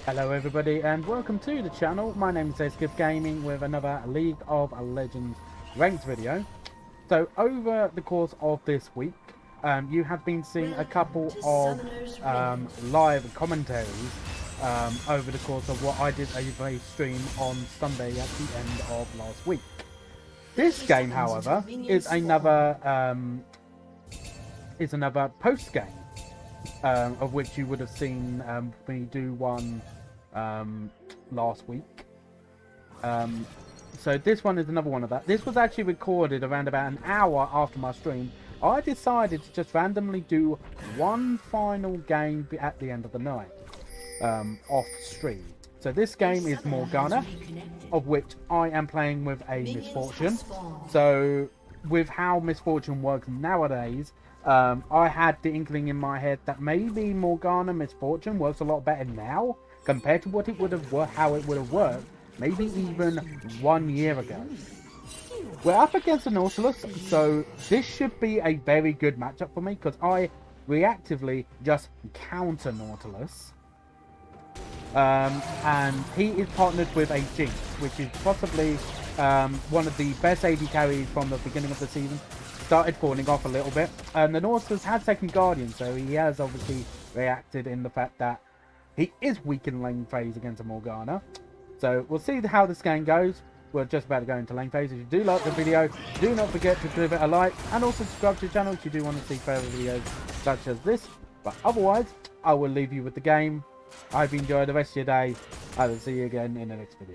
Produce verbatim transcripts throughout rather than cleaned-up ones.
Hello everybody and welcome to the channel. My name is Aceikith Gaming with another League of Legends ranked video. So over the course of this week, um, you have been seeing a couple of um, live commentaries um, over the course of what I did a stream on Sunday at the end of last week. This game, however, is another um, is another post game. Um, of which you would have seen um, me do one um, last week. Um, so this one is another one of that. This was actually recorded around about an hour after my stream. I decided to just randomly do one final game at the end of the night, um, off stream. So this game is Morgana, of which I am playing with a Misfortune. So with how Misfortune works nowadays, Um, I had the inkling in my head that maybe Morgana Misfortune works a lot better now compared to what it would have worked, how it would have worked, maybe even one year ago. We're up against the Nautilus, so this should be a very good matchup for me because I reactively just counter Nautilus. Um, and he is partnered with a Jinx, which is possibly um, one of the best A D carries from the beginning of the season. Started falling off a little bit, and the Nautilus has second Guardian, so he has obviously reacted in the fact that he is weak in lane phase against a Morgana. So we'll see how this game goes. We're just about to go into lane phase. If you do like the video, do not forget to give it a like, and also subscribe to the channel if you do want to see further videos such as this. But otherwise, I will leave you with the game. I hope you enjoy the rest of your day. I will see you again in the next video.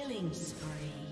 Killing spree.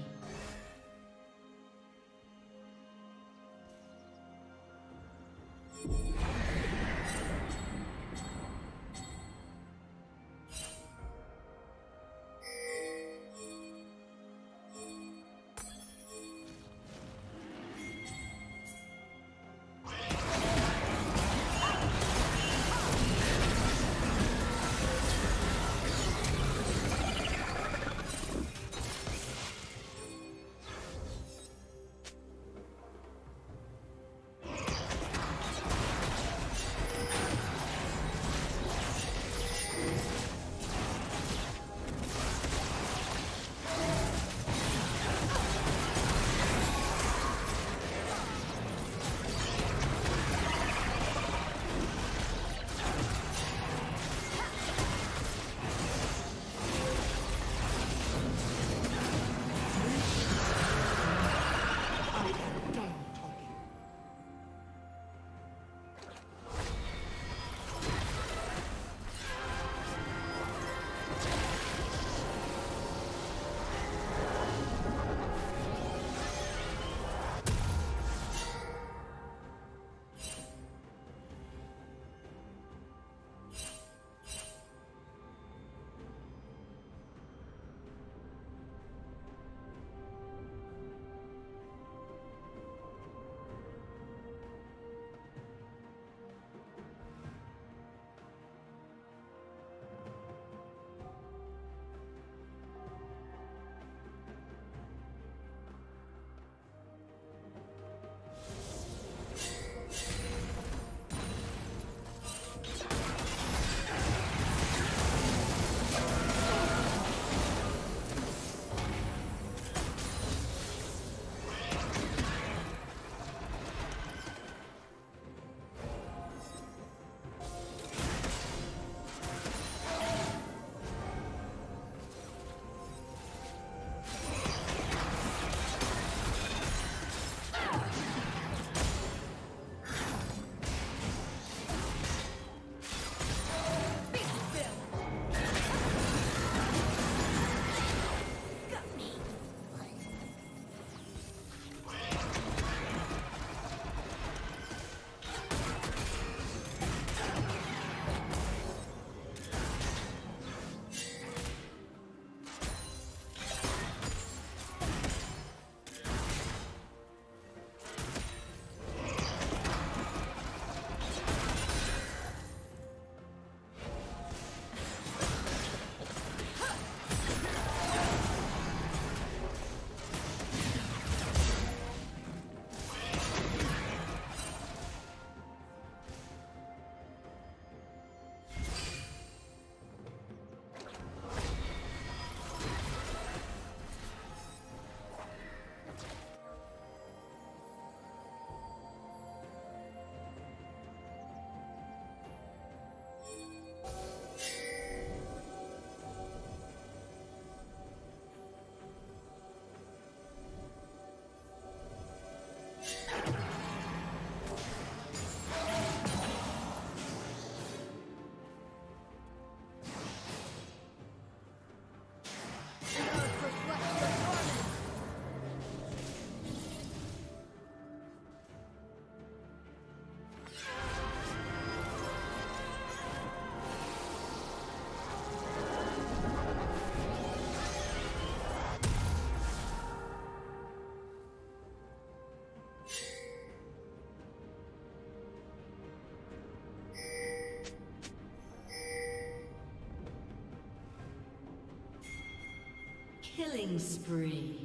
Killing spree.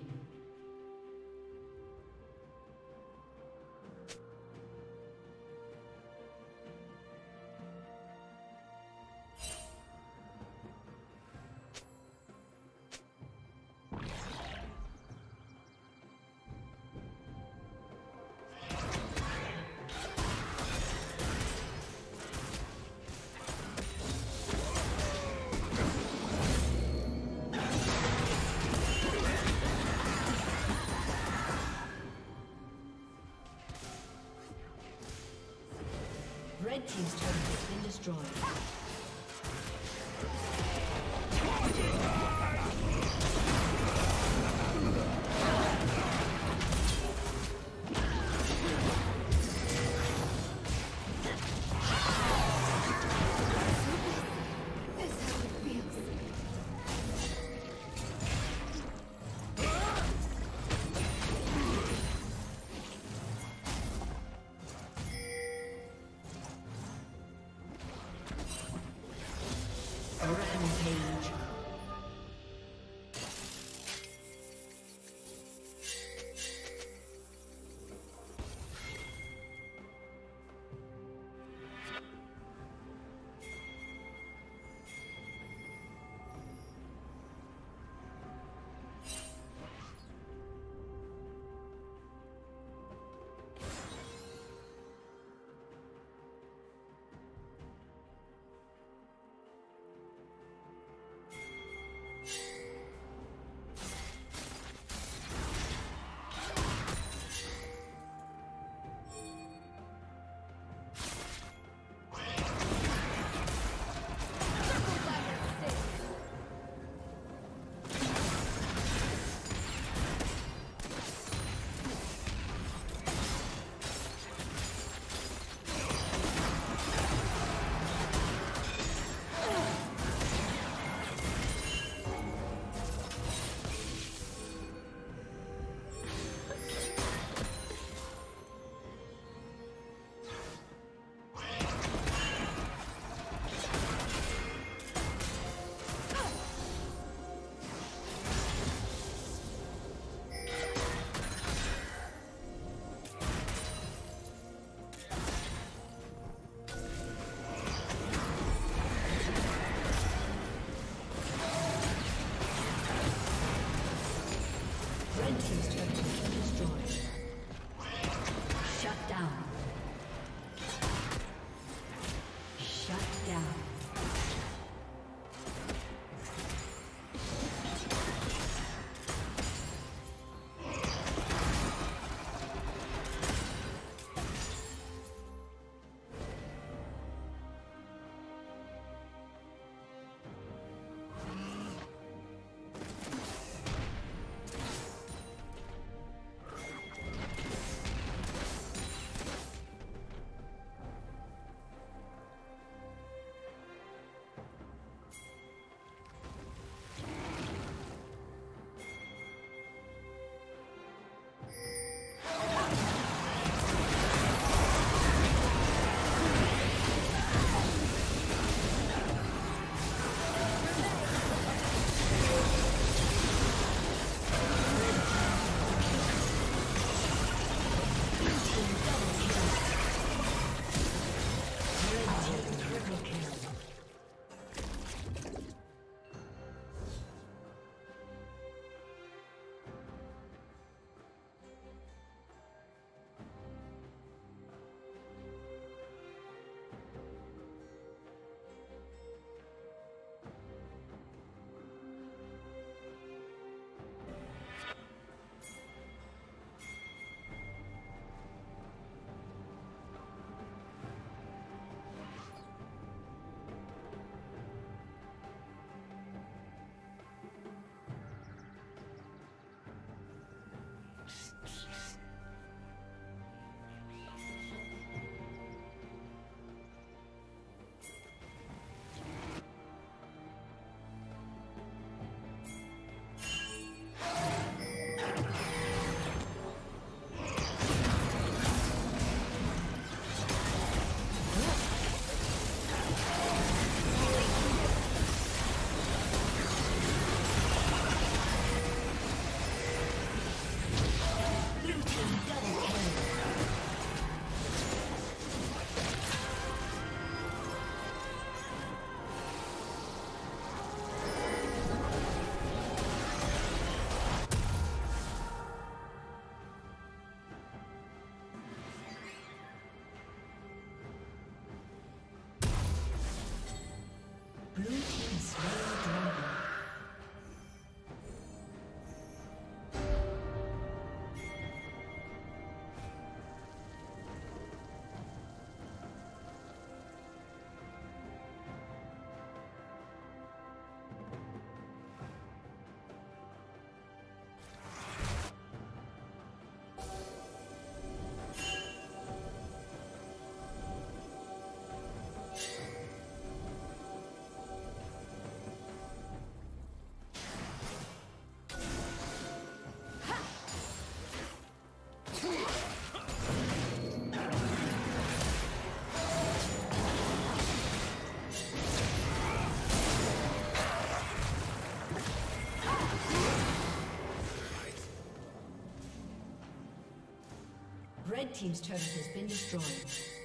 Red team's turret has been destroyed.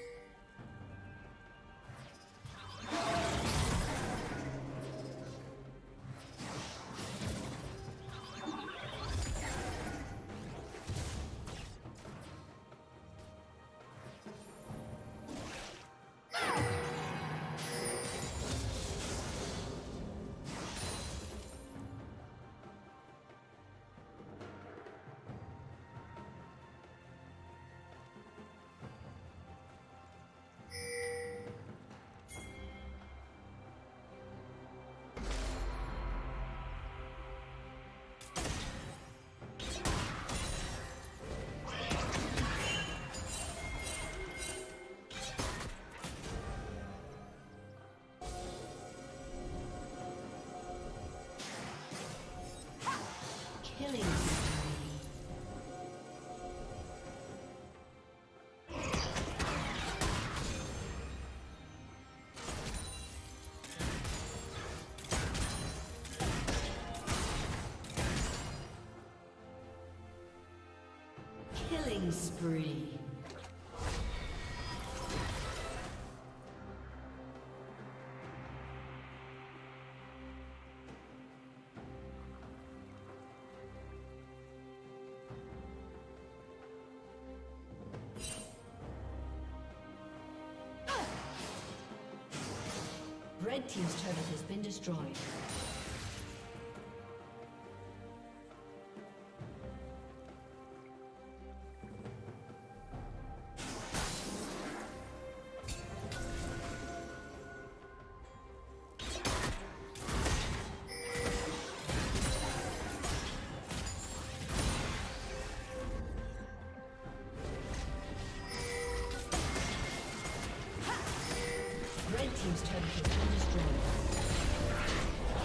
Killing Killing spree. Red team's turret has been destroyed. Red team's turret has been destroyed.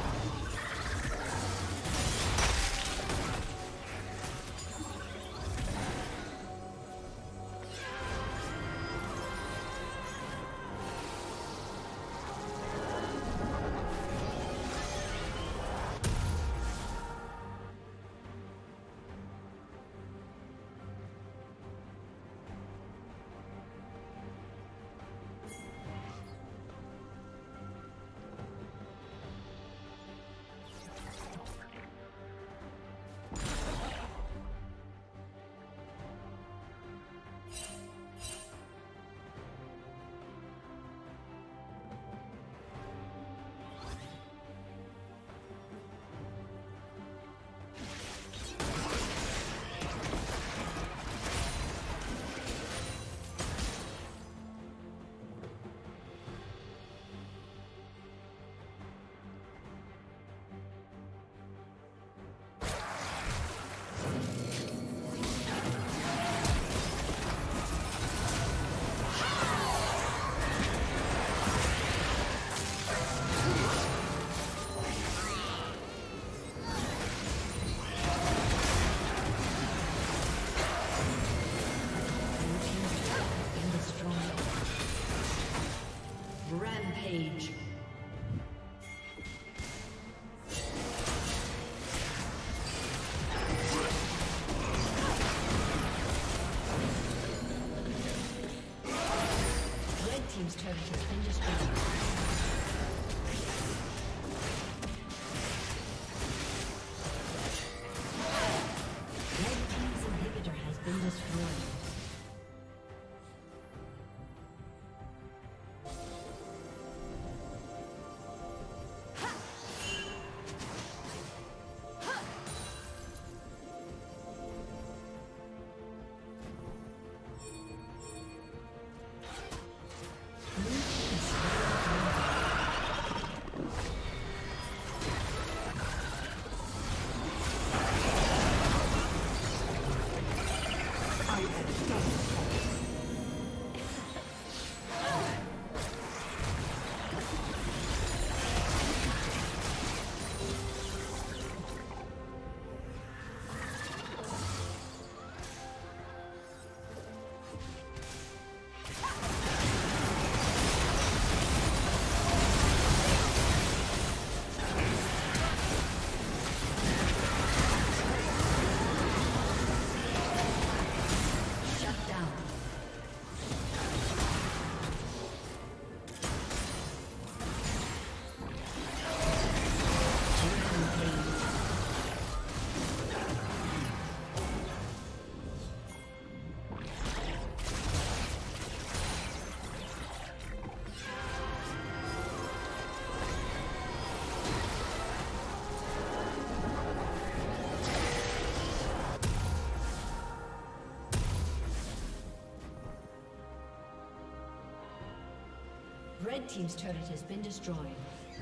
Red team's turret has been destroyed.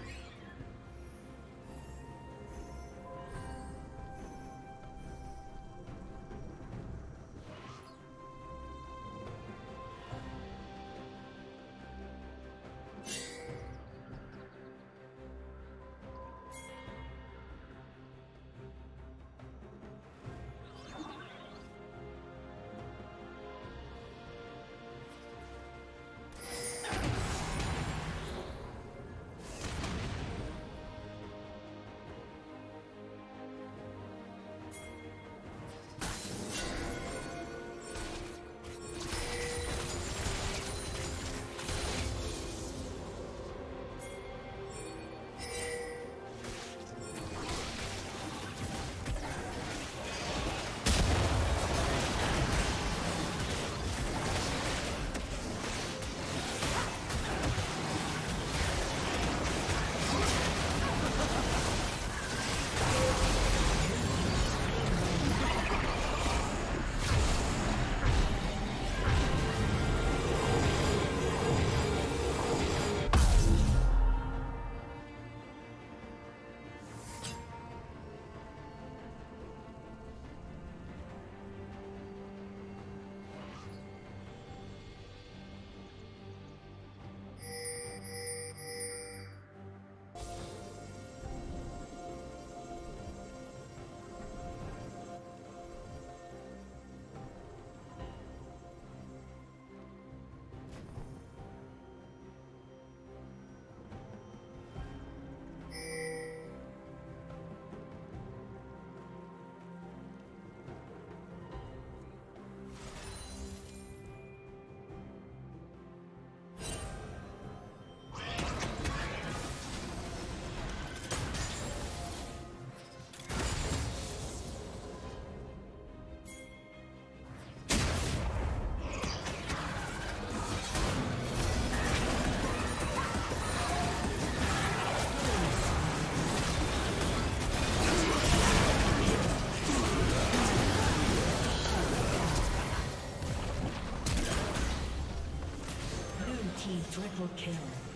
Triple kill.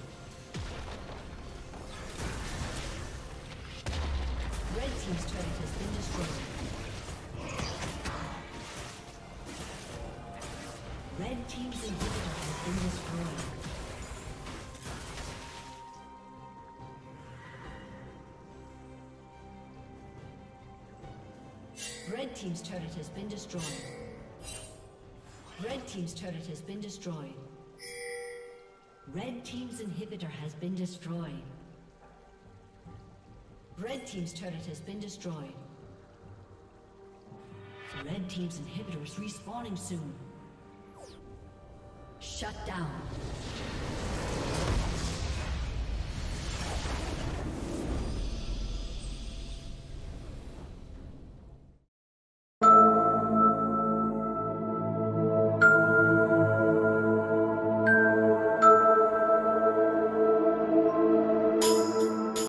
Red team's turret has been destroyed. Red team's inhibitor has been destroyed. Red team's turret has been destroyed. Red team's turret has been destroyed. Red team's inhibitor has been destroyed. Red team's turret has been destroyed. Red team's inhibitor is respawning soon. Shut down.